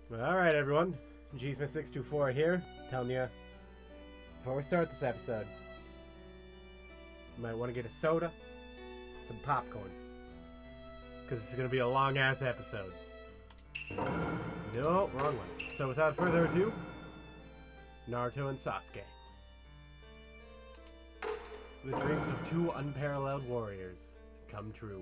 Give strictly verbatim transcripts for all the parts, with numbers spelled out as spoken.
Alright, everyone. G Smith six two four here, telling you, before we start this episode, you might want to get a soda, some popcorn, because it's going to be a long-ass episode. No, wrong one. So without further ado, Naruto and Sasuke. The dreams of two unparalleled warriors come true.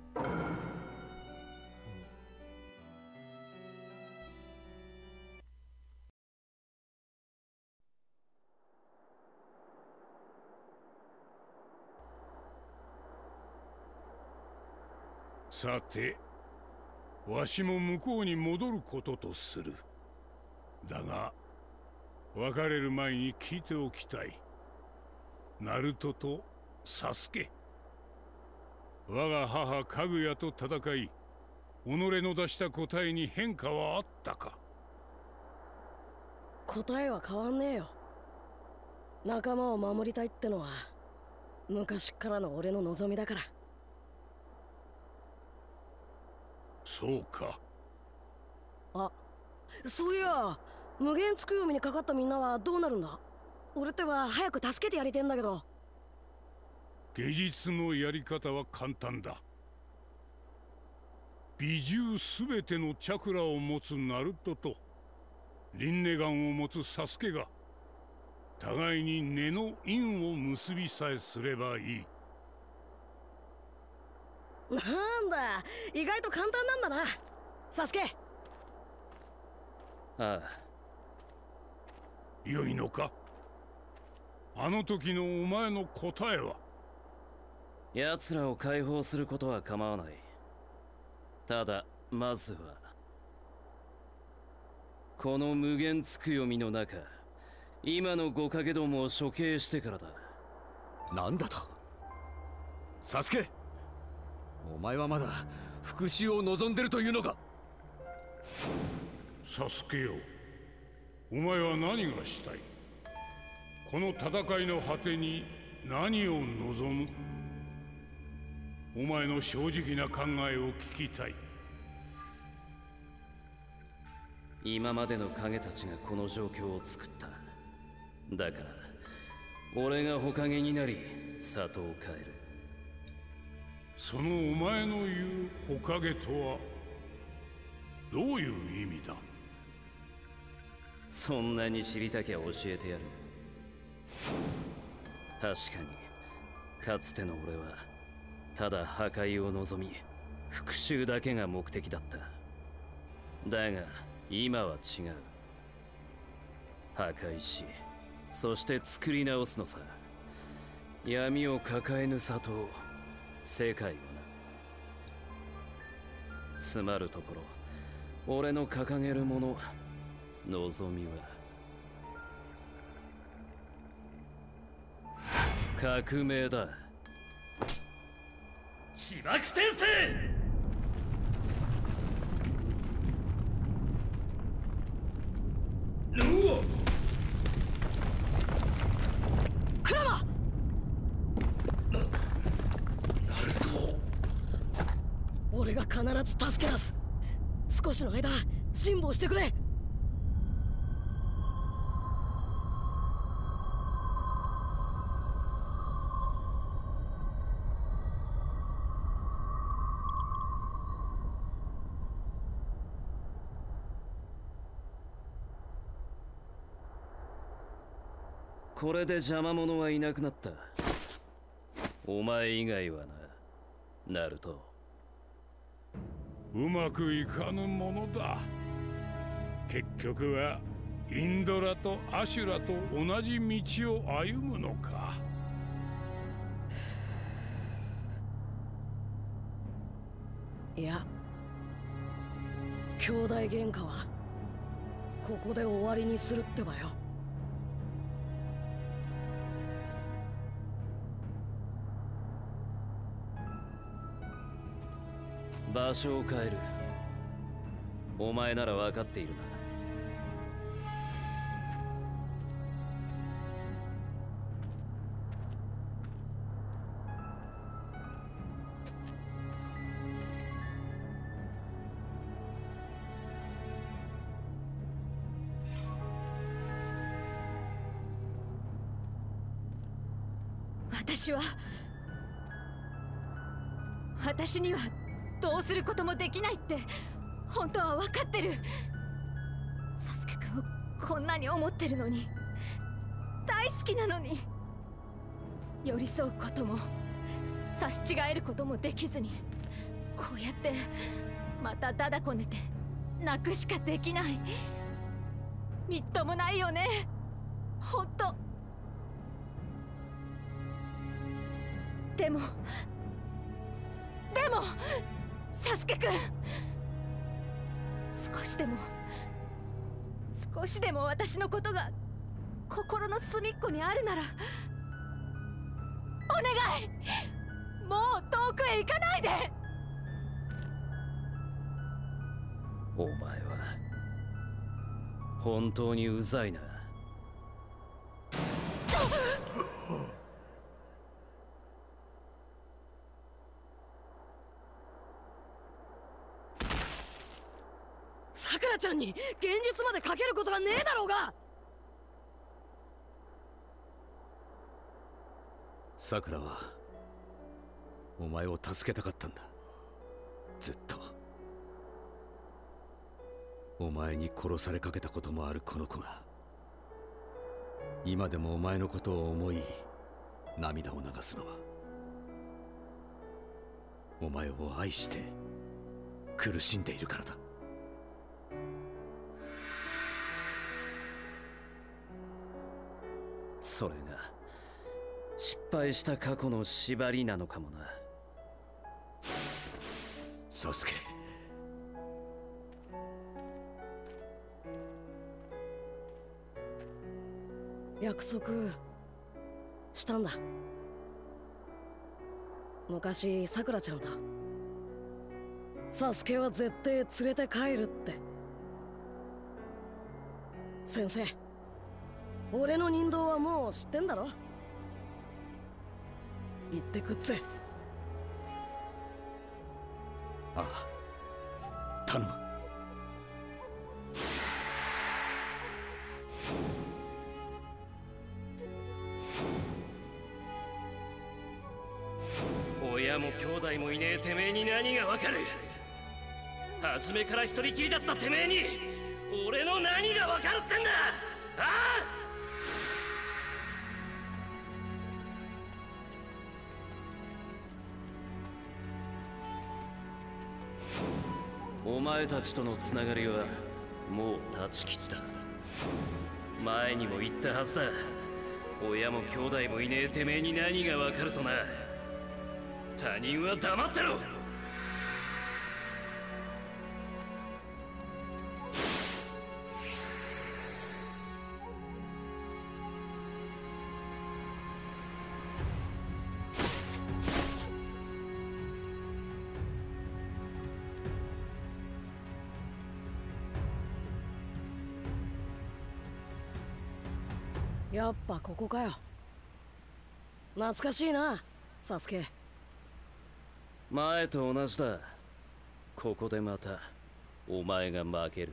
さて、わしも向こうに戻ることとする。だが、別れる前に聞いておきたい。ナルトとサスケ。我が母かぐやと戦い、己の出した答えに変化はあったか。 答えは変わんねえよ。仲間を守りたいってのは昔からの俺の望みだから。 そうか。 あ、そういや、無限つくよみにかかったみんなはどうなるんだ？俺っては早く助けてやりてんだけど。 芸術のやり方は簡単だ。美獣すべてのチャクラを持つナルトとリンネガンを持つサスケが互いに根の因を結びさえすればいい。 なんだ、意外と簡単なんだな、サスケ。 ああ。 良いのか？あの時のお前の答えは？ 奴らを解放することは構わない。ただ、まずはこの無限つくよみの中、今の五影どもを処刑してからだ。 なんだと？サスケ、お前はまだ復讐を望んでるというのか？ サスケよ、お前は何がしたい？この戦いの果てに何を望む？お前の正直な考えを聞きたい。 今までの影たちがこの状況を作った。だから俺が火影になり里を変える。 そのお前の言う火影とはどういう意味だ？ そんなに知りたきゃ教えてやる。確かにかつての俺はただ破壊を望み復讐だけが目的だった。だが今は違う。破壊しそして作り直すのさ。闇を抱えぬ里を、世界をな。つまるところ、俺の掲げるもの、望みは革命だ。 自爆転生！うわ！ クラマ！ な、ナルト！ 俺が必ず助け出す。少しの間辛抱してくれ。 これで邪魔者はいなくなった。お前以外はな、ナルト。 うまくいかぬものだ。結局はインドラとアシュラと同じ道を歩むのか。 いや、兄弟喧嘩はここで終わりにするってばよ。 場所を変える。お前なら分かっているな。 私は私にはどうすることもできないって本当は分かってる。サスケくんをこんなに思ってるのに、大好きなのに、寄り添うことも差し違えることもできずに、こうやってまたダダこねて泣くしかできない。みっともないよね、ほんと。でもでもサスケくん、少しでも少しでも私のことが心の隅っこにあるならお願い、もう遠くへ行かないで。 お前は本当にうざいな。 さくらちゃんに現実までかけることがねえだろうが。 さくらはお前を助けたかったんだ、ずっと。お前に殺されかけたこともあるこの子が今でもお前のことを思い涙を流すのは、お前を愛して苦しんでいるからだ。 それが失敗した過去の縛りなのかもな。 サスケ、 約束したんだ。昔さくらちゃんとサスケは絶対連れて帰るって。先生、俺の人道はもう知ってんだろ。行ってくっぜ。 ああ、頼む。 親も兄弟もいねえてめえに何がわかる。初めから一人きりだったてめえに俺の何がわかるってんだ。ああ、 お前たちとのつながりはもう断ち切った。前にも言ったはずだ。親も兄弟もいねえてめえに何がわかるとな。他人は黙ってろ。 やっぱここかよ。懐かしいな、サスケ。 前と同じだ。ここでまたお前が負ける。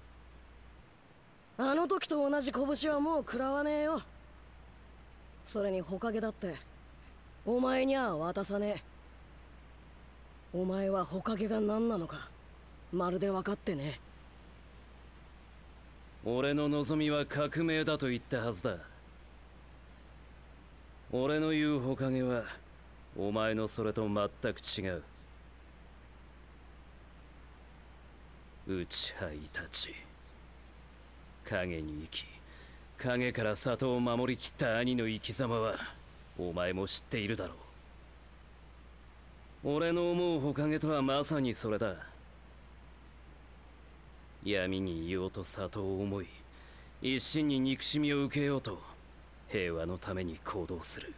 あの時と同じ拳はもう食らわねえよ。それに火影だってお前にゃ渡さねえ。お前は火影が何なのかまるで分かってねえ。 俺の望みは革命だと言ったはずだ。俺の言う火影はお前のそれと全く違う。内派いたち、影に生き影から里を守りきった兄の生き様はお前も知っているだろう。俺の思う火影とはまさにそれだ。闇にいようと里を思い、一心に憎しみを受けようと平和のために行動する。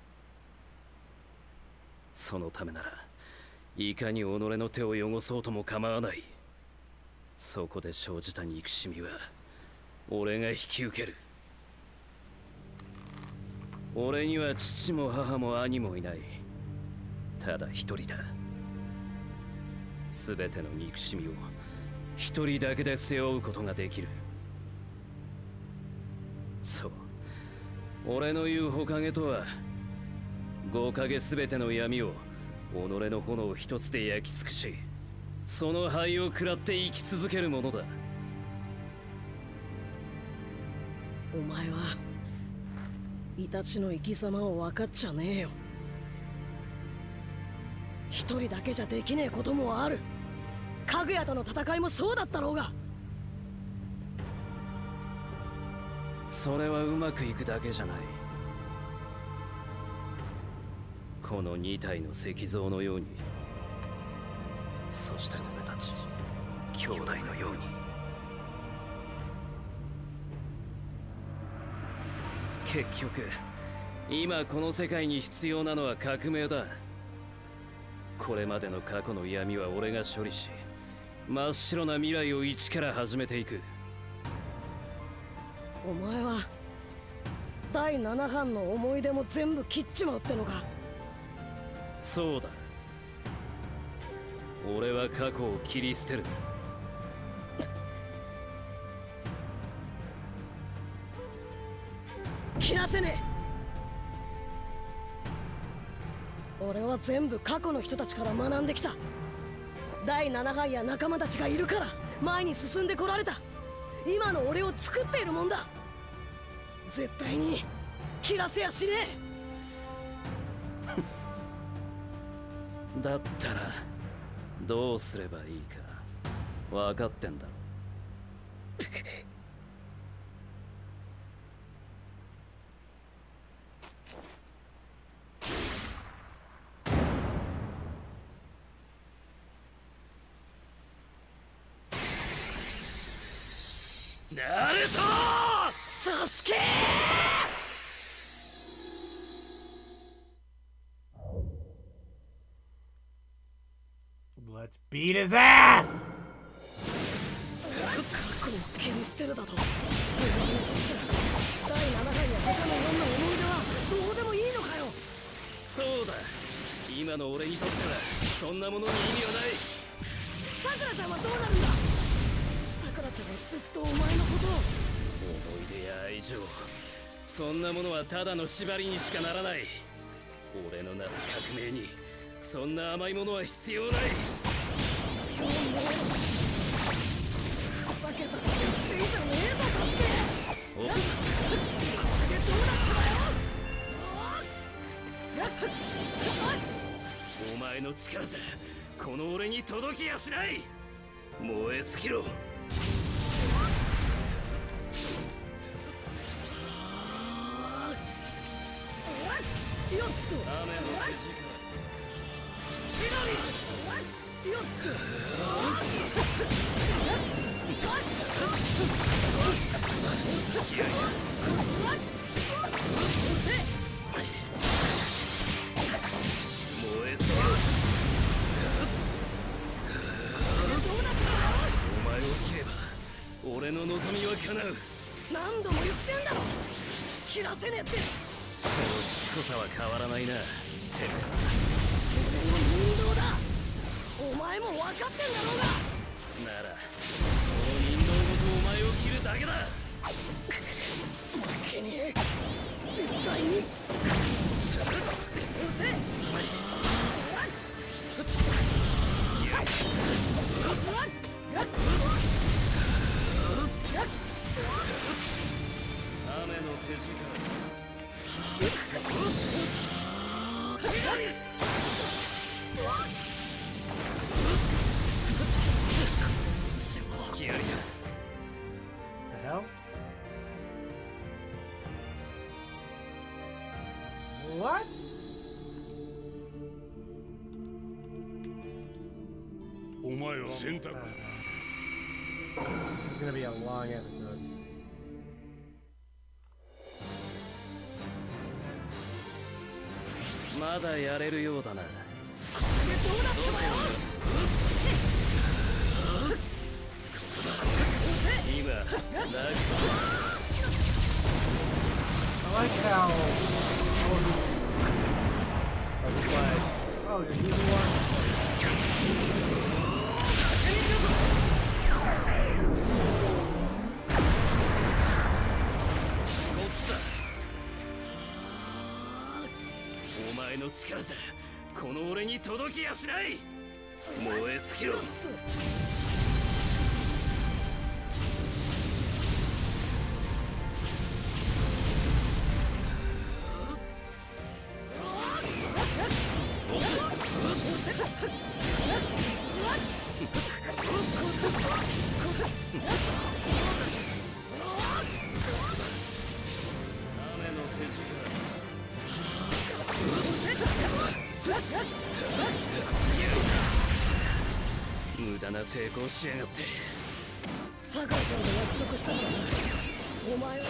そのためならいかに己の手を汚そうとも構わない。そこで生じた憎しみは俺が引き受ける。俺には父も母も兄もいない。ただ一人だ。全ての憎しみを一人だけで背負うことができる。そう、俺の言う火影とは五影すべての闇を己の炎一つで焼き尽くし、その灰を食らって生き続けるものだ。 お前はイタチの生き様を分かっちゃねえよ。一人だけじゃできねえこともある。かぐやとの戦いもそうだったろうが。 それはうまくいくだけじゃない。この二体の石像のように、そして俺たち兄弟のように。結局今この世界に必要なのは革命だ。これまでの過去の闇は俺が処理し、真っ白な未来を一から始めていく。 お前はだいななはんの思い出も全部切っちまうってのか。 そうだ、俺は過去を切り捨てる。 切らせねえ。俺は全部過去の人たちから学んできた。だいななはんや仲間たちがいるから前に進んでこられた。今の俺を作っているもんだ。絶対に切らせやしねえ。 だったらどうすればいいか分かってんだろ。 ナルト！ サスケー！ Let's beat his ass! 過去を切り捨てるだと。お前にとっちゃだいななはんや他のいろんな思い出はどうでもいいのかよ。 そうだ、今の俺にとってはそんなものに意味はない。 さくらちゃんはどうなるんだ。さくらちゃんはずっとお前のことを。 思い出や愛情、そんなものはただの縛りにしかならない。俺のなす革命にそんな甘いものは必要ない。 必要ねえ。ふざけたこと言っていいじゃねえぞ、サスケ。 おこれでどうなっただよ。 お前の力じゃこの俺に届きやしない。燃え尽きろ。 よっと雨の手力。 しのりよっ燃え尽きろ。お前を切れば俺の望みは叶う。 何度も言ってんだろ。切らせねえって。 そのしつこさは変わらないな、てめえ。 俺の人道だ。お前も分かってんだろうが。 ならその人道ごとお前を切るだけだ。 負けねえ絶対に。押せ。 雨の手力。隙ありだ。 The hell? What? Oh お前は選択。 It's gonna be a long episode. まだやれるようだな。今なく I like how. Oh, he's like, oh, you're using one? お前のの力じゃこの俺に届きやしない。燃え尽きろ。無駄な抵抗しやがって。 酒井ちゃんと約束したからな。お前は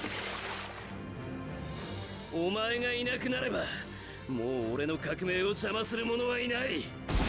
お前がいなくなればもう俺の革命を邪魔する者はいない。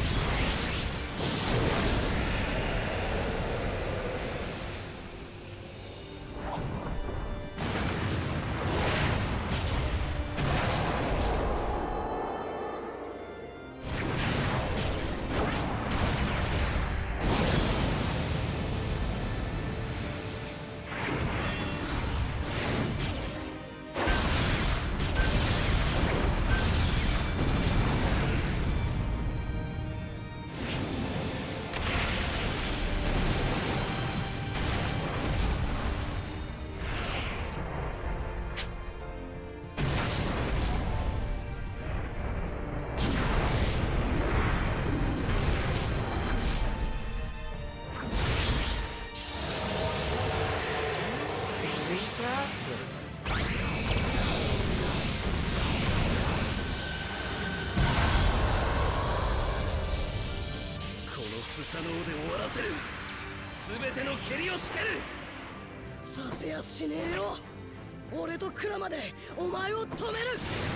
スサノオで終わらせる。全ての蹴りをつける。 させやしねえよ。俺とクラマでお前を止める。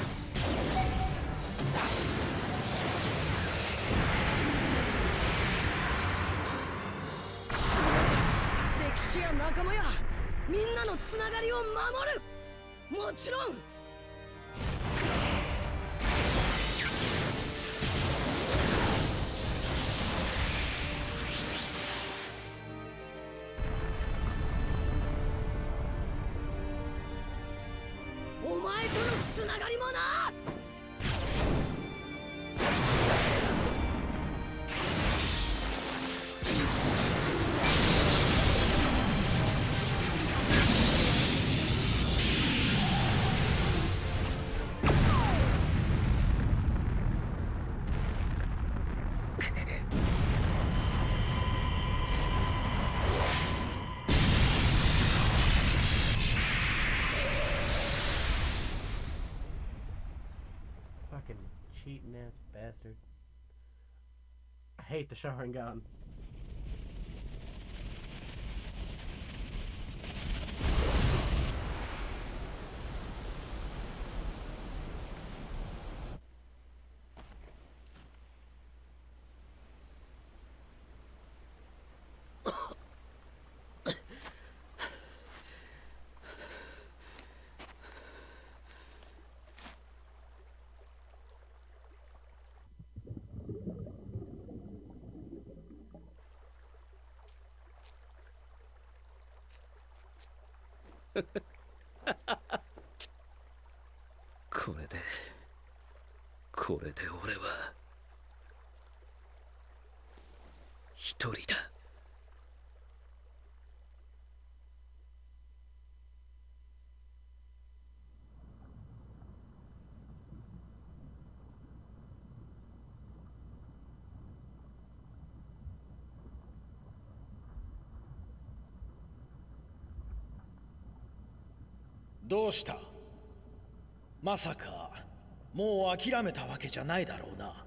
歴史や仲間やみんなのつながりを守る。もちろんお前とのつながりもな。 Fucking cheating ass bastard. I hate the Sharingan. これでこれで俺は一人だ。 どうした？まさかもう諦めたわけじゃないだろうな。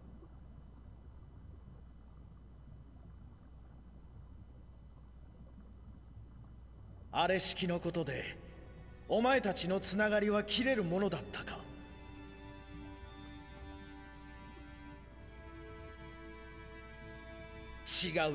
あれ式のことでお前たちのつながりは切れるものだったか？違うだろう。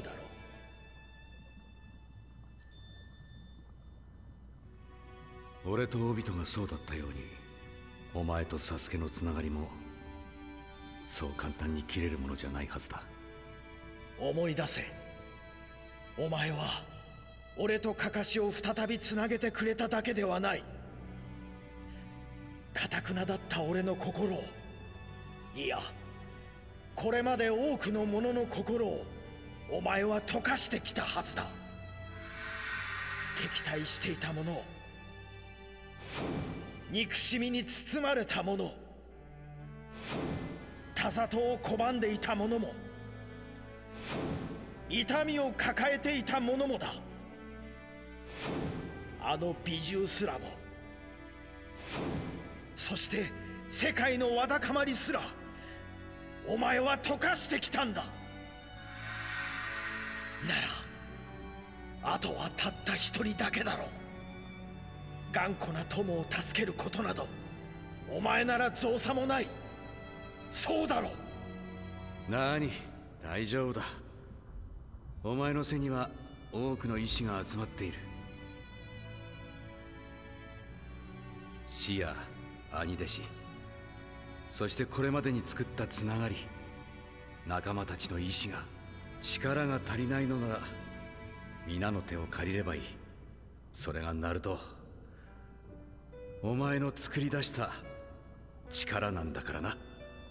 俺とオビトがそうだったように、お前とサスケのつながりもそう簡単に切れるものじゃないはずだ。 思い出せ。お前は俺とカカシを再びつなげてくれただけではない。堅くなだった俺の心をいや、これまで多くの者の心をお前は溶かしてきたはずだ。敵対していた者、憎しみに包まれた者、田里を拒んでいた者も、痛みを抱えていた者もだ。あの美獣すらも、そして世界のわだかまりすらお前は溶かしてきたんだ。ならあとはたった一人だけだろう。頑固な友を助けることなどお前なら造作もない。そうだろう。 なに、大丈夫だ。お前の背には多くの意志が集まっている。師や兄弟子、そしてこれまでに作ったつながり、仲間たちの意志が力が足りないのなら皆の手を借りればいい。それがナルト、お前の作り出した力なんだからな。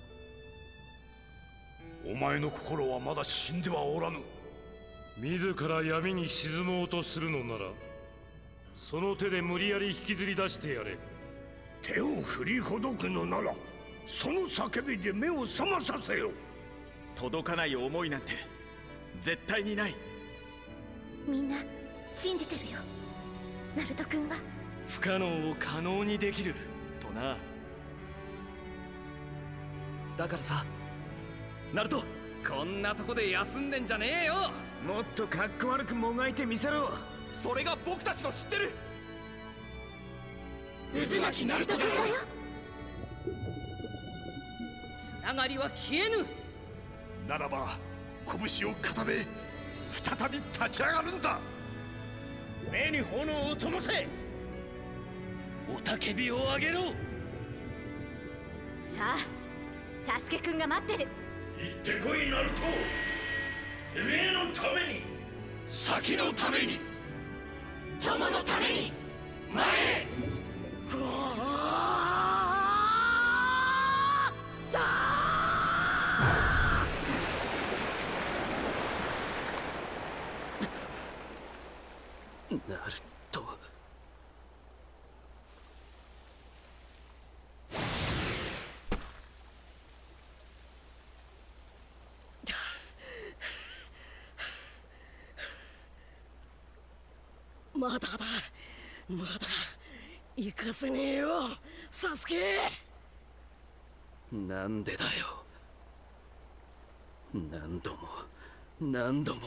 お前の心はまだ死んではおらぬ。 自ら闇に沈もうとするのなら、その手で無理やり引きずり出してやれ。 手を振りほどくのならその叫びで目を覚まさせよ。 届かない思いなんて絶対にない。 みんな信じてるよ。ナルト君は不可能を可能にできるとな。 だからさ、ナルト、 こんなとこで休んでんじゃねえよ。もっとかっこ悪くもがいてみせろ。 それが僕たちの知ってる渦巻きナルトです。つながりは消えぬ。 ならば拳を固め再び立ち上がるんだ。 目に炎を灯せ。雄たけびを上げろ。 さあ、サスケくんが待ってる。 行ってこいナルト。てめえのために、先のために、 友のために、前へ。ナルト。 まだだ、まだ行かせねえよ、サスケ。 なんでだよ。何度も何度も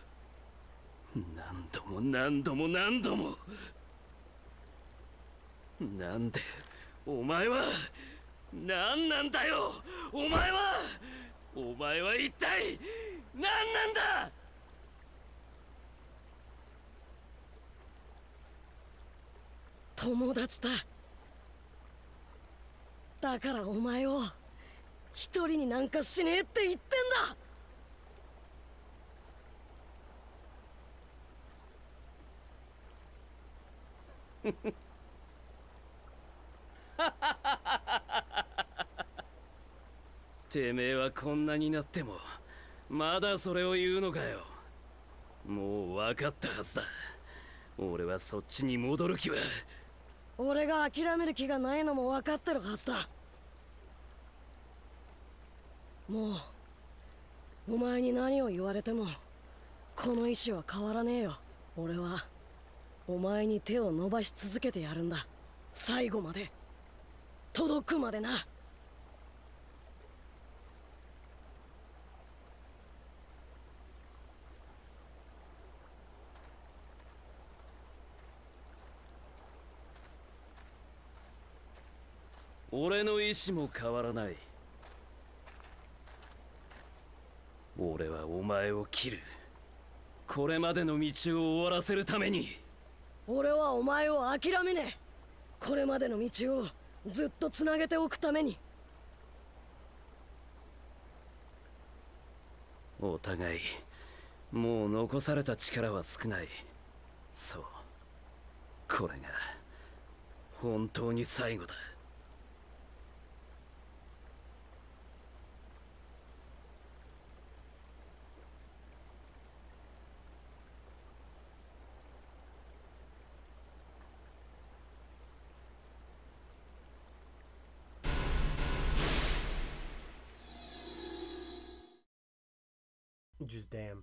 何度も何度も何度も。なんでお前は何なんだよ。お前はお前は一体何なんだ。 友達だ。だからお前を一人になんかしねえって言ってんだ。 てめえはこんなになってもまだそれを言うのかよ。もう分かったはずだ。俺はそっちに戻る気は。 俺が諦める気がないのも分かってるはずだ。もうお前に何を言われてもこの意志は変わらねえよ。俺はお前に手を伸ばし続けてやるんだ。最後まで届くまでな。 俺の意志も変わらない。俺はお前を切る。これまでの道を終わらせるために。 俺はお前を諦めねえ。これまでの道をずっとつなげておくために。 お互いもう残された力は少ない。そう、これが本当に最後だ。 Ninja's Dam.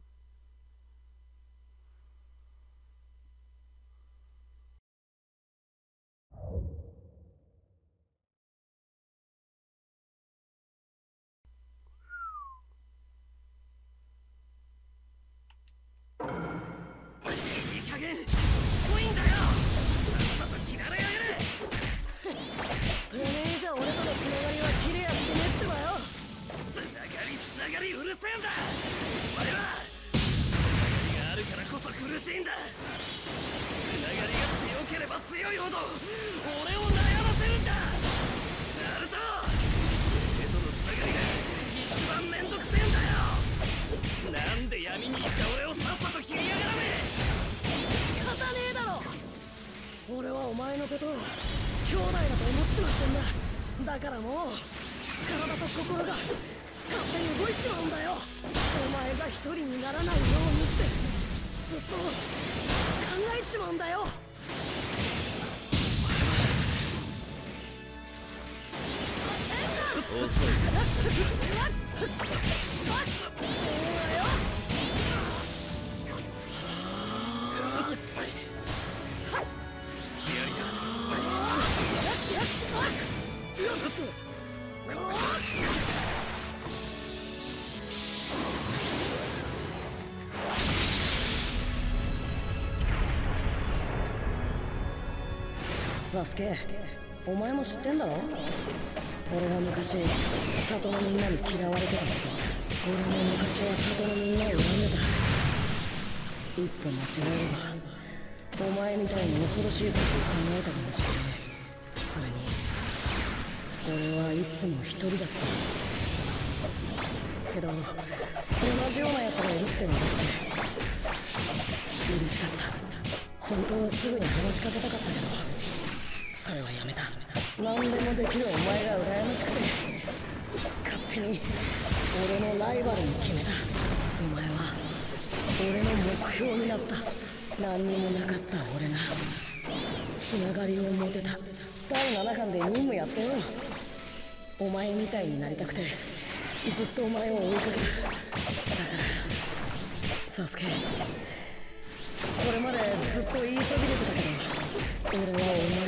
俺はお前のことを兄弟だと思っちまってんだ。だからもう体と心が勝手に動いちまうんだよ。お前が一人にならないようにってずっと考えちまうんだよ。 遅い。 サスケ、お前も知ってんだろ？俺が昔里のみんなに嫌われてたこと。俺も昔は里のみんなを恨んでた。一歩間違えればお前みたいに恐ろしいことを考えたかもしれない。それに俺はいつも一人だったけど、同じような奴がいるってのがあって嬉しかった。本当はすぐに話しかけたかったけどそれはやめた。何でもできるお前が羨ましくて勝手に俺のライバルに決めた。お前は俺の目標になった。何にもなかった俺がつながりを持てた。だいななかんで任務やってよ。お前みたいになりたくてずっとお前を追いかけた。だからサスケ、これまでずっと言いそびれてたけど俺はお前と会えて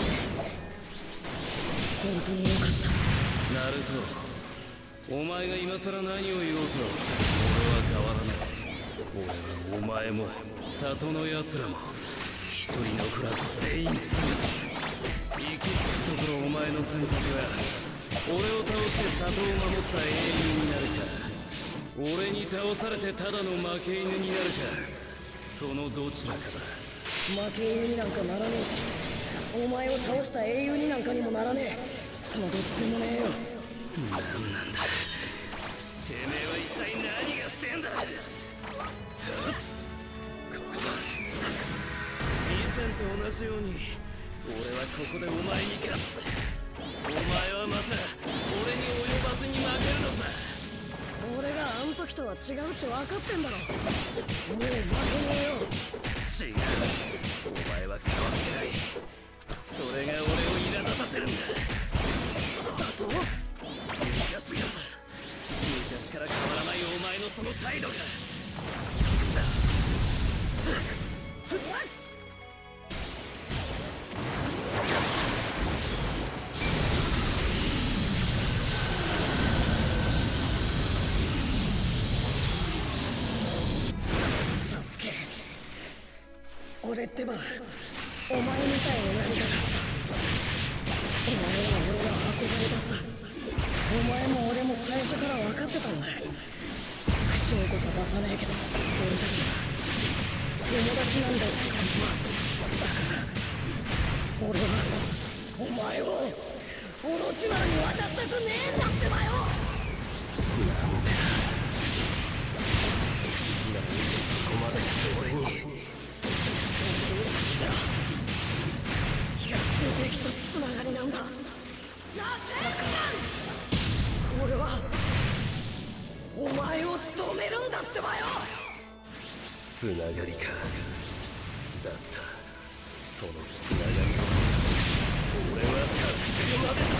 本当によかった。 ナルト、お前が今さら何を言おうと俺は変わらない。俺もお前も里の奴らも一人残らず全員潰す。行き着くところお前の選択は俺を倒して里を守った英雄になるか、俺に倒されてただの負け犬になるか、そのどちらかだ。 負け犬になんかならねえし、お前を倒した英雄になんかにもならねえ。そのどっちでもねえよ。 何なんだ、てめえは一体何がしてんだ。ここだ。以前と同じように俺はここでお前に勝つ。お前はまた俺に及ばずに負けるのさ。 俺があん時とは違うって分かってんだろ。もう負けねえよ。 違う、お前は変わってない。それが俺を苛立たせるんだ。 だと？ 昔からだ。昔から変わらないお前のその態度が。 俺ってばお前みたいになりたかった。お前は俺の憧れだった。お前も俺も最初から分かってたんだ。口にこそ出さねえけど俺たちは友達なんだよ。だから俺はお前をオロチマルに渡したくねえんだってばよ。 なんでなんでそこまでして俺に。じゃあやっとできたつながりなんだ。俺はお前を止めるんだってばよ。 つながりか。だったそのつながりを俺は断ち切るまで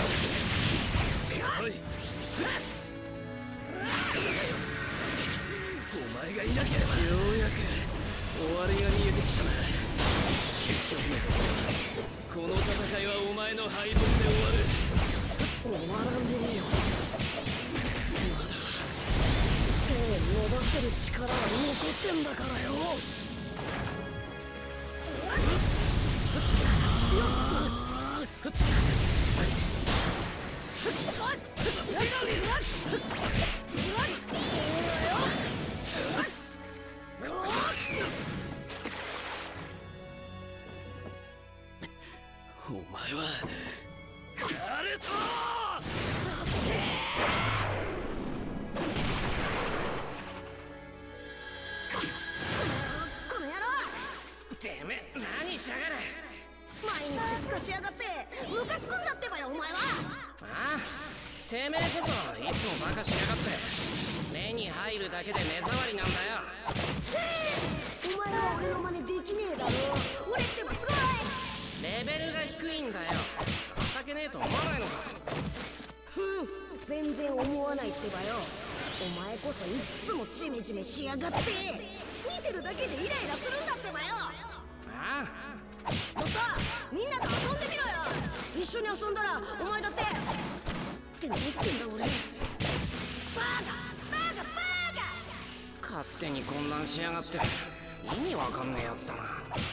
だ。はい。お前前がいなければ。ようやく終わりが見えてきたな。結局のところこの戦いはお前の敗北で終わる。 終わらねえよ。まだ手を伸ばせる力は残ってんだからよ。 お前はナルト！ サスケ！この野郎！ てめえ何しやがる。 毎日すかしやがってムカつくんだってばよお前は。 ああ、てめえこそいつもバカしやがって。目に入るだけで目障りなんだよ。 お前は俺の真似できねえだろ。俺ってばすごい。 レベルが低いんだよ。情けねえと思わないのか。 ふん、全然思わないってばよ。お前こそいっつもジメジメしやがって。見てるだけでイライラするんだってばよ。 ああ、 もっとみんなと遊んでみろよ。一緒に遊んだらお前だってって何言ってんだ俺。バカバカバカ。 勝手に混乱しやがって意味わかんねえやつだな。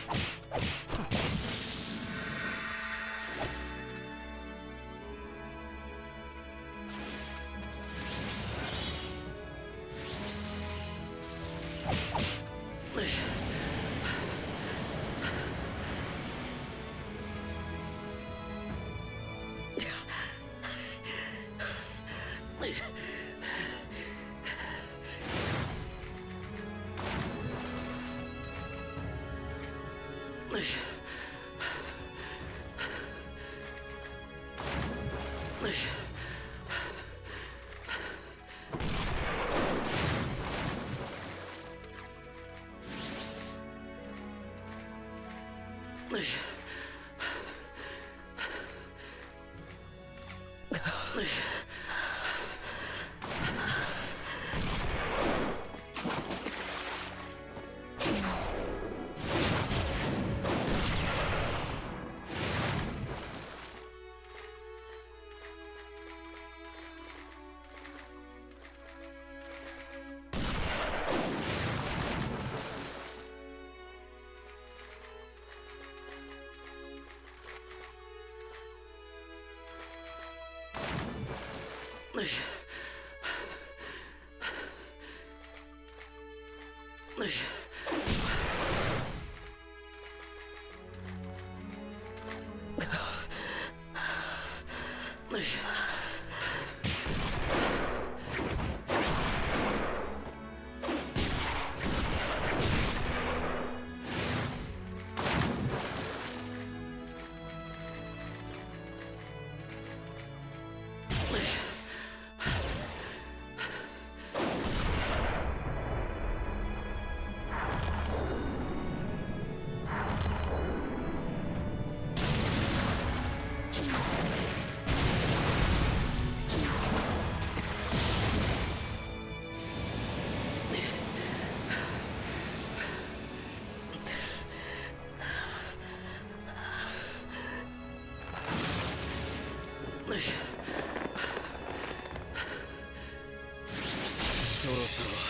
そろそろ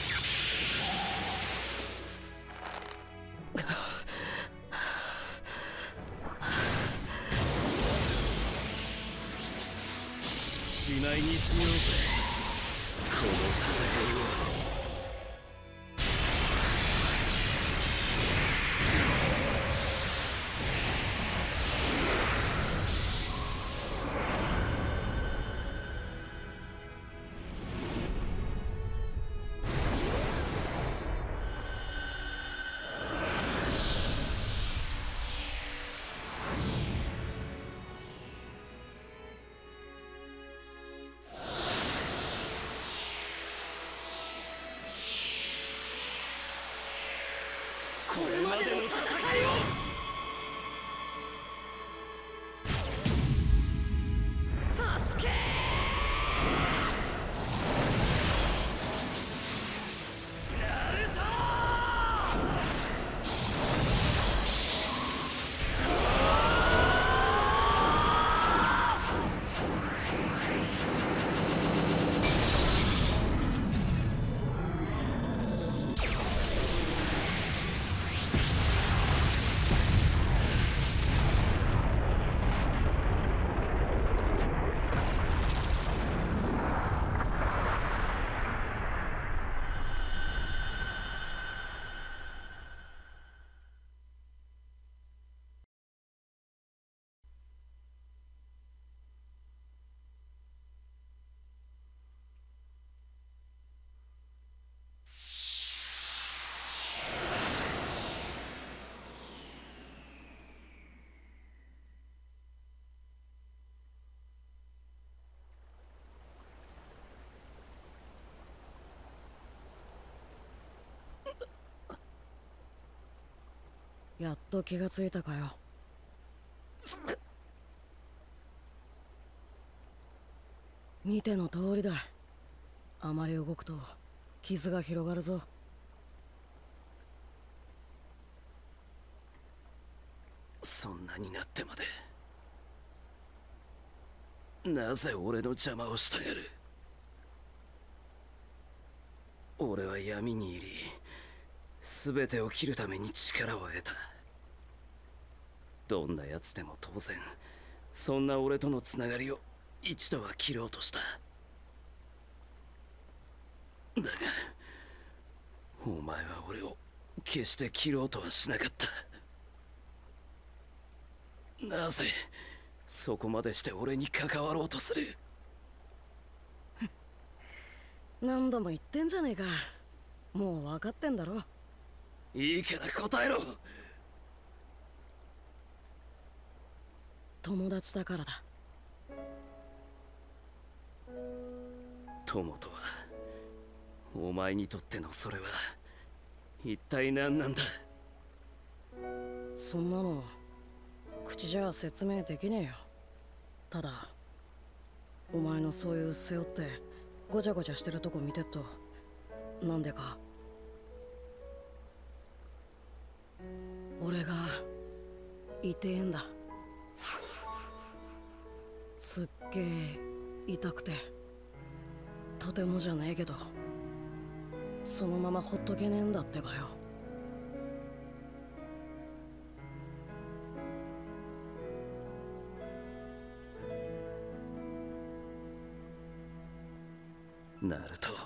しまいにしようぜこの戦いを。これまでの戦いをサスケー！ やっと気がついたかよ。見ての通りだ。あまり動くと傷が広がるぞ。 そんなになってまでなぜ俺の邪魔をしたがる。俺は闇に入り全てを切るために力を得た。どんな奴でも当然そんな俺とのつながりを一度は切ろうとした。だがお前は俺を決して切ろうとはしなかった。なぜそこまでして俺に関わろうとする。 何度も言ってんじゃねえか。もう分かってんだろ。 いいから答えろ。 友達だからだ。 友とはお前にとってのそれは一体何なんだ。 そんなの口じゃ説明できねえよ。ただお前のそういう背負ってごちゃごちゃしてるとこ見てっとなんでか俺が痛えんだ。すっげえ痛くてとてもじゃねえけどそのままほっとけねえんだってばよ。 ナルト、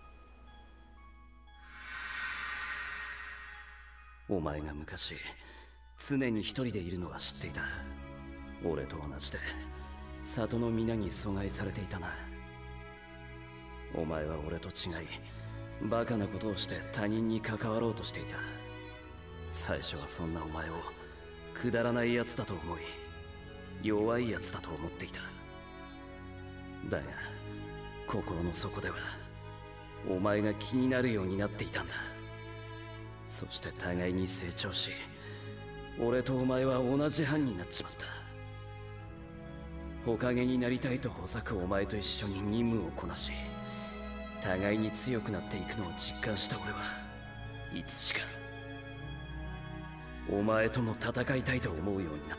お前が昔常に一人でいるのは知っていた。俺と同じで里の皆に阻害されていたな。お前は俺と違いバカなことをして他人に関わろうとしていた。最初はそんなお前をくだらないやつだと思い弱いやつだと思っていた。だが心の底ではお前が気になるようになっていたんだ。そして互いに成長し俺とお前は同じ班になっちまった。火影になりたいとほざくお前と一緒に任務をこなし互いに強くなっていくのを実感した俺はいつしかお前とも戦いたいと思うようになった。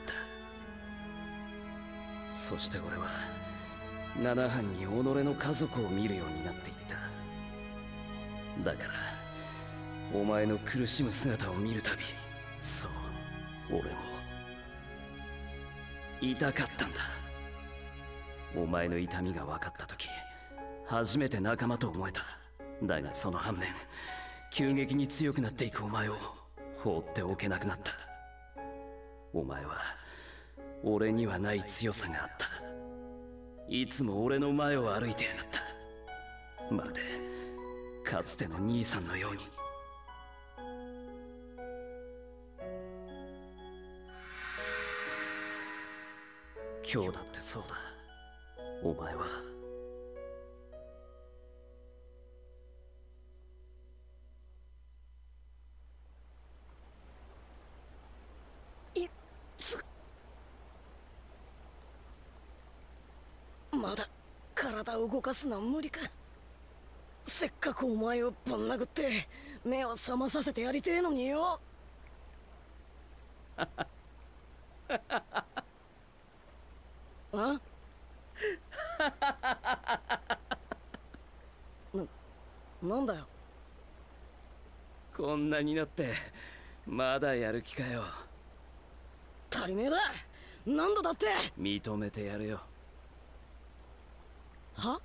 そして俺は七班に己の家族を見るようになっていった。だからお前の苦しむ姿を見るたびそう俺も痛かったんだ。お前の痛みが分かった時初めて仲間と思えた。だがその反面急激に強くなっていくお前を放っておけなくなった。お前は俺にはない強さがあった。いつも俺の前を歩いてやがった。まるでかつての兄さんのように。今日だってそうだ。お前はいつまだ体を動かすのは無理か。せっかくお前をぶん殴って目を覚まさせてやりてえのによ。あな、なんだよ。 こんなになってまだやる気かよ。 足りねえだ。何度だって認めてやるよ。 は？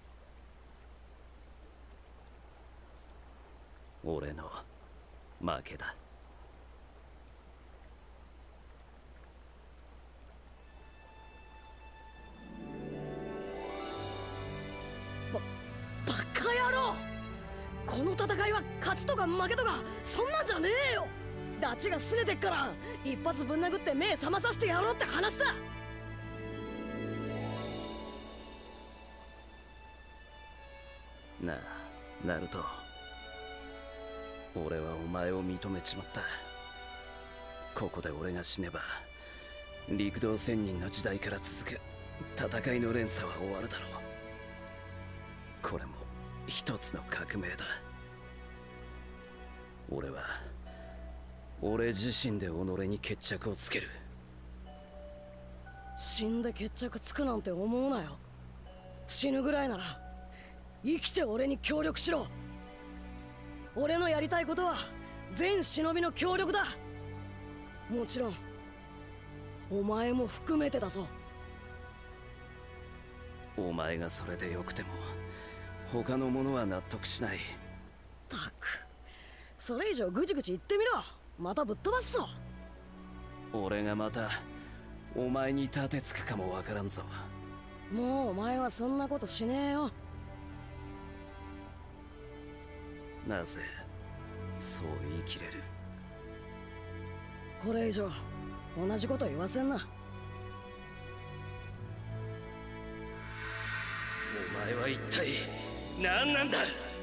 俺の負けだ。 バカ野郎！この戦いは勝ちとか負けとかそんなんじゃねえよ。ダチが拗ねてっから一発ぶん殴って目覚まさせてやろうって話だ。 なあナルト、俺はお前を認めちまった。 ここで俺が死ねば陸道仙人の時代から続く戦いの連鎖は終わるだろう。これも一つの革命だ。俺は俺自身で己に決着をつける。 死んで決着つくなんて思うなよ。死ぬぐらいなら生きて俺に協力しろ。俺のやりたいことは全忍びの協力だ。もちろんお前も含めてだぞ。 お前がそれでよくても他の者は納得しない。 たくそれ以上ぐちぐち言ってみろ。またぶっ飛ばすぞ。 俺がまたお前に立てつくかもわからんぞ。 もうお前はそんなことしねえよ。 なぜそう言い切れる？ これ以上同じこと言わせんな。 お前は一体何なんだ？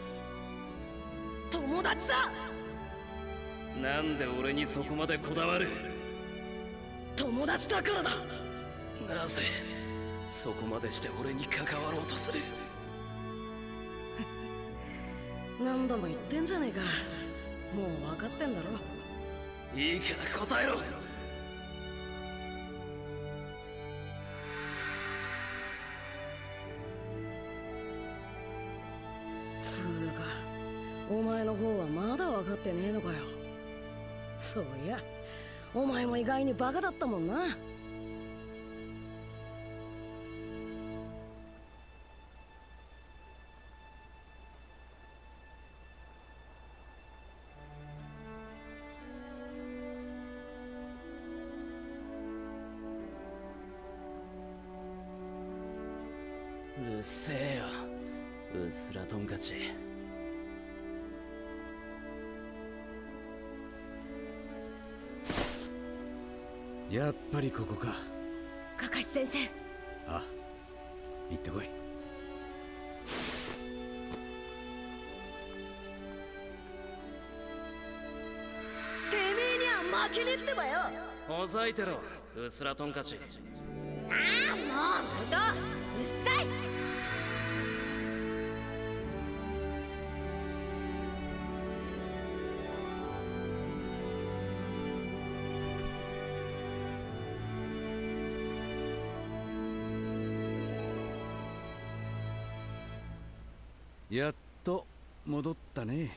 友達だ。 なんで俺にそこまでこだわる？ 友達だからだ。 なぜそこまでして俺に関わろうとする？ 何度も言ってんじゃねえか。もう分かってんだろ。 いいから答えろ。 つうかお前の方はまだ分かってねえのかよ。そういやお前も意外にバカだったもんな。 うるせえようっすらトンカチ。 やっぱりここか。 カカシ先生。 あ、行ってこい。 てめえには負けねえってばよ。 ほざいてろうっすらトンカチ。 ああもうナルトうっさい。 やっと戻ったね。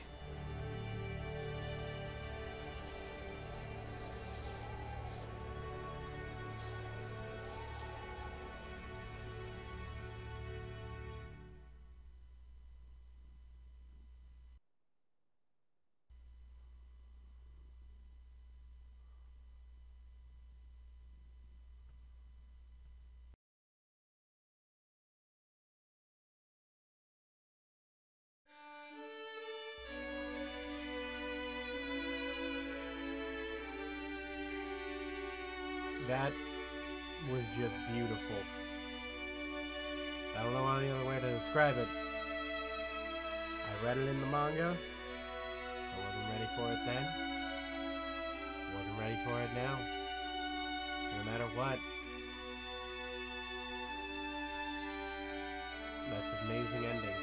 That was just beautiful. I don't know any other way to describe it. I read it in the manga. I wasn't ready for it then. Wasn't ready for it now. No matter what. That's an amazing ending.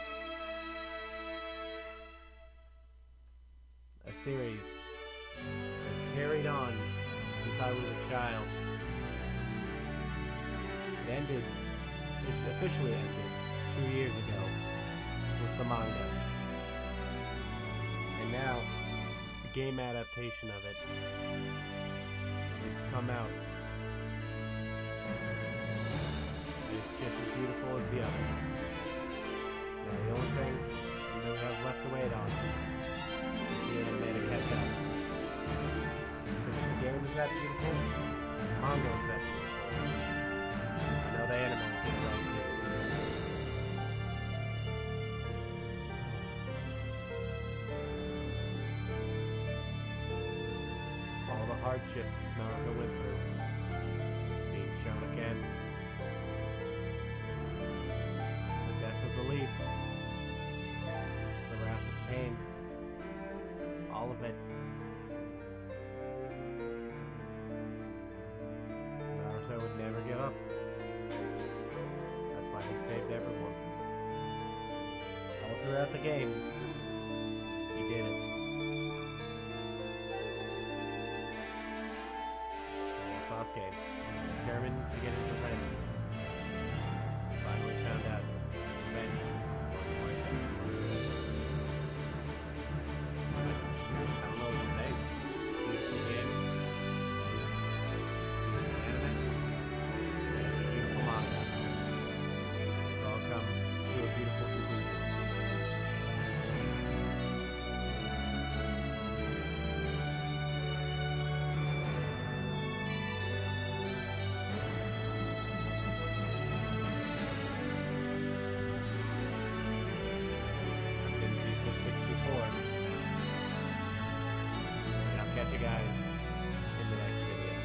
A series has carried on since I was a child. It ended, it officially ended two years ago with the manga. And now, the game adaptation of it has come out. It's just as beautiful as the other. Now the only thing we really have left to wait on is the anime to catch up. The game is that beautiful, the manga is that beautiful. I know the anime will get right too. All the hardships Naruto went through being shown again. The death of the leaf, the wrath of pain, all of it. games. He did it. Almost lost game. Determined to get his revenge. Finally found out. Revenge. Wasn't worth it. I don't know what to say. Beautiful game. Beautiful anime. And a beautiful manga. It's all come to a beautiful conclusion. Catch you guys in the next video.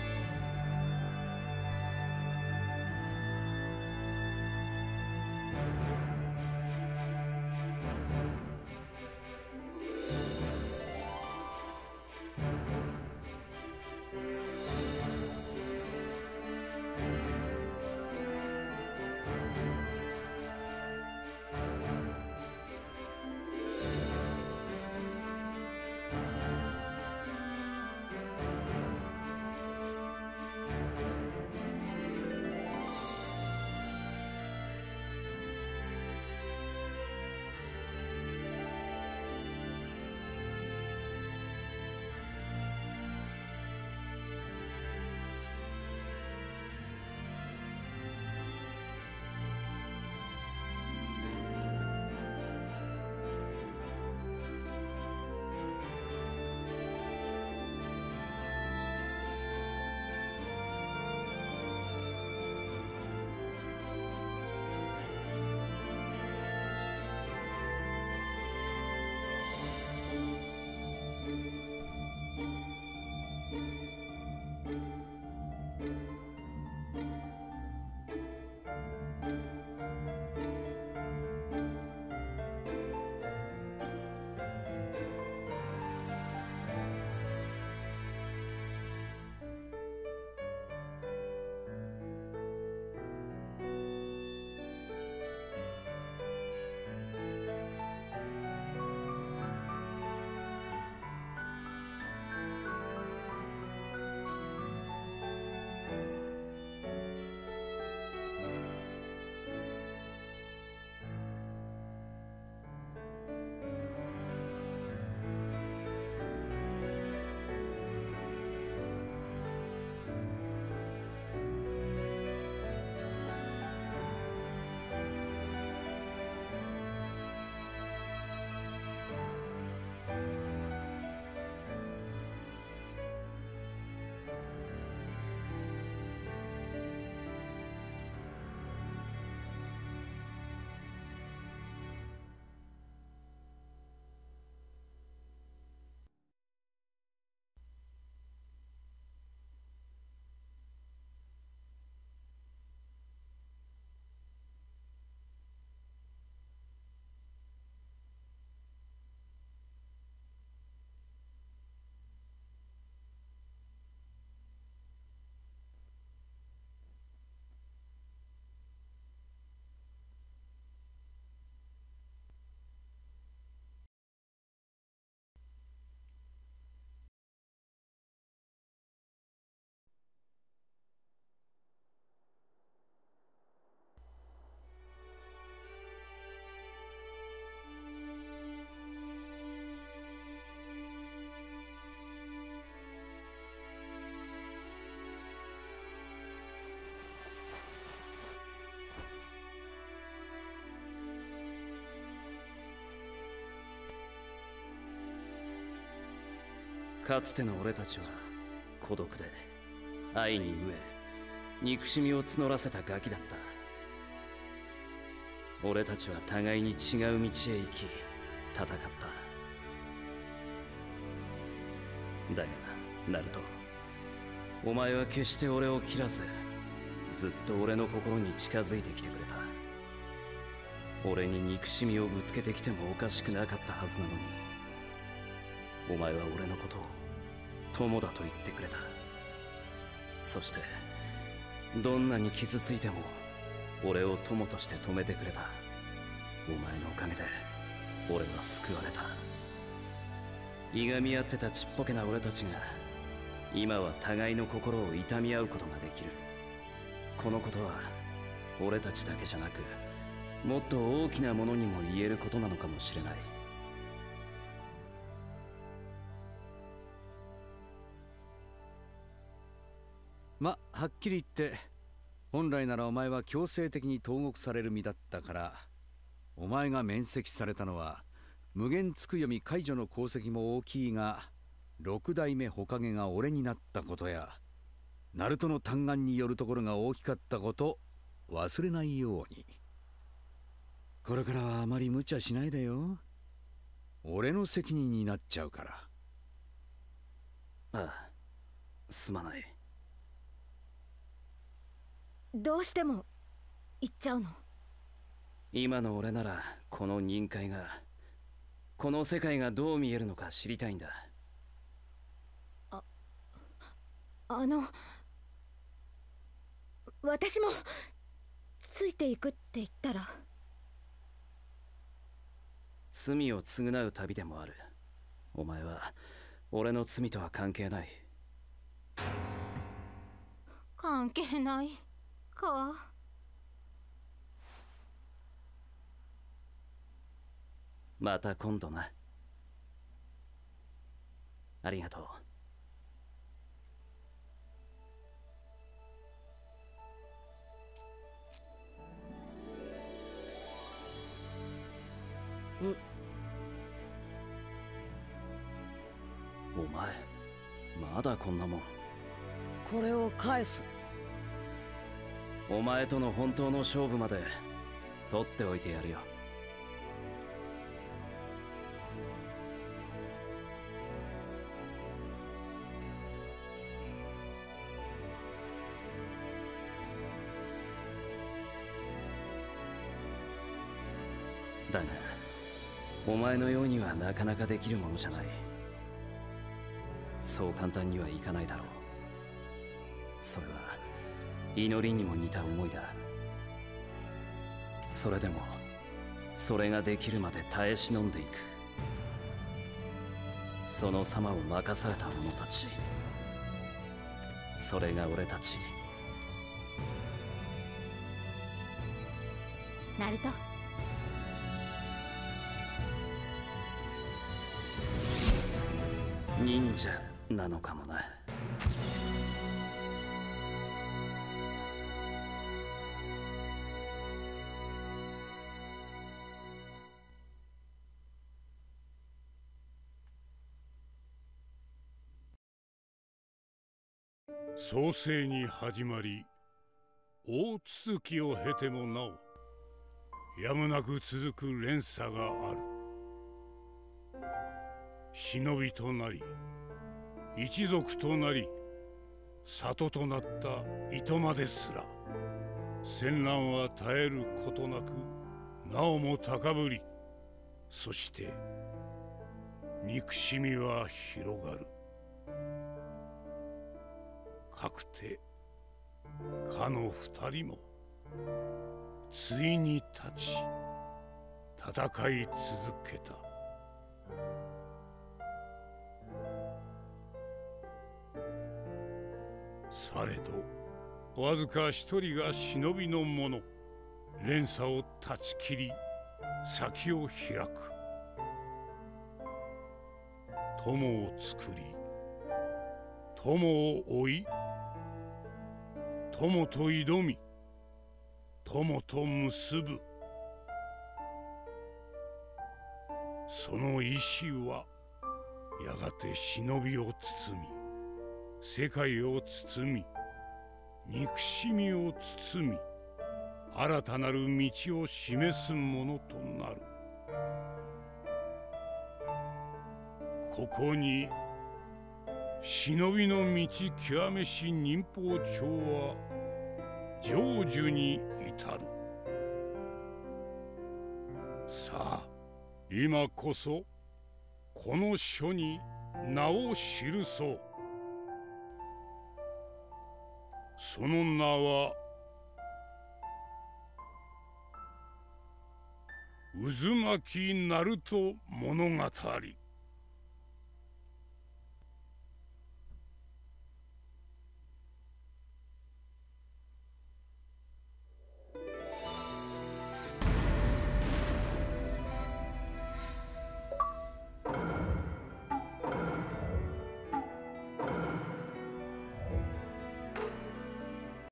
かつての俺たちは孤独で愛に飢え憎しみを募らせたガキだった。俺たちは互いに違う道へ行き戦った。だがナルト、お前は決して俺を切らずずっと俺の心に近づいてきてくれた。俺に憎しみをぶつけてきてもおかしくなかったはずなのに、お前は俺のことを友だと言ってくれた。そしてどんなに傷ついても俺を友として止めてくれた。お前のおかげで俺は救われた。いがみ合ってたちっぽけな俺たちが今は互いの心を痛み合うことができる。このことは俺たちだけじゃなく、もっと大きなものにも言えることなのかもしれない。 ま、はっきり言って、本来ならお前は強制的に投獄される身だったから、お前が免責されたのは無限つく読み解除の功績も大きいが、六代目火影が俺になったことやナルトの嘆願によるところが大きかったこと忘れないように。これからはあまり無茶しないでよ。俺の責任になっちゃうから。 ああ、すまない。 どうしても言っちゃうの？ 今の俺ならこの任界が、この世界がどう見えるのか知りたいんだ。 あ、あの私もついていくって言ったら。 罪を償う旅でもある。お前は俺の罪とは関係ない。 関係ないか。 また今度な。ありがとう。 ん？ お前まだこんなもん。 これを返す。 お前との本当の勝負まで取っておいてやるよ。だがお前のようにはなかなかできるものじゃない。そう簡単にはいかないだろう。それは祈りにも似た思いだ。それでもそれができるまで耐え忍んでいく。その様を任された者たち、それが俺たち。 ナルト、 忍者なのかもな。 創世に始まり大続きを経てもなおやむなく続く連鎖がある。忍びとなり一族となり里となった糸間ですら、戦乱は絶えることなくなおも高ぶり、そして憎しみは広がる。かくてかの二人もついに立ち戦い続けた。されどわずか一人が忍びの者、連鎖を断ち切り先を開く。友を作り友を追い、友と挑み友と結ぶ。その意志はやがて忍びを包み世界を包み憎しみを包み新たなる道を示すものとなる。ここに忍びの道極めし忍法帳は成就に至る。さあ今こそこの書に名を記そう。その名は渦巻きナルト物語。